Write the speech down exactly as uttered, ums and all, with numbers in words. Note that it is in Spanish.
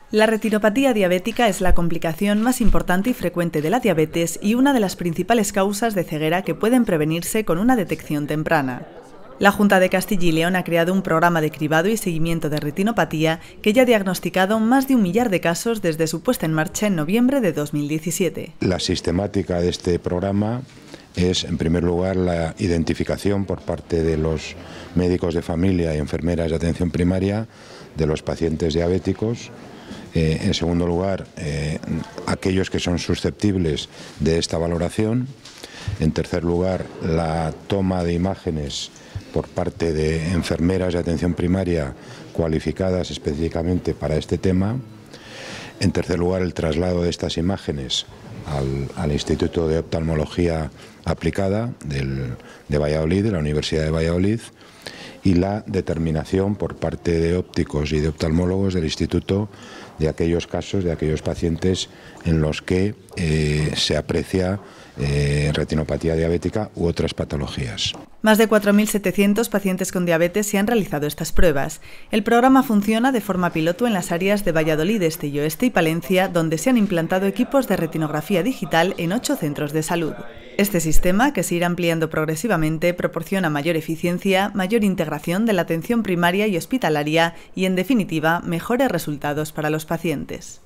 La retinopatía diabética es la complicación más importante y frecuente de la diabetes y una de las principales causas de ceguera que pueden prevenirse con una detección temprana. La Junta de Castilla y León ha creado un programa de cribado y seguimiento de retinopatía que ya ha diagnosticado más de un millar de casos desde su puesta en marcha en noviembre de dos mil diecisiete. La sistemática de este programa es, en primer lugar, la identificación por parte de los médicos de familia y enfermeras de atención primaria de los pacientes diabéticos. Eh, en segundo lugar, eh, aquellos que son susceptibles de esta valoración. En tercer lugar, la toma de imágenes por parte de enfermeras de atención primaria cualificadas específicamente para este tema. En tercer lugar, el traslado de estas imágenes al, al Instituto de Oftalmología Aplicada del, de Valladolid, de la Universidad de Valladolid, y la determinación por parte de ópticos y de oftalmólogos del Instituto de aquellos casos, de aquellos pacientes en los que eh, se aprecia eh, retinopatía diabética u otras patologías. Más de cuatro mil setecientos pacientes con diabetes se han realizado estas pruebas. El programa funciona de forma piloto en las áreas de Valladolid Este y Oeste y Palencia, donde se han implantado equipos de retinografía digital en ocho centros de salud. Este sistema, que se irá ampliando progresivamente, proporciona mayor eficiencia, mayor integración de la atención primaria y hospitalaria y, en definitiva, mejores resultados para los pacientes.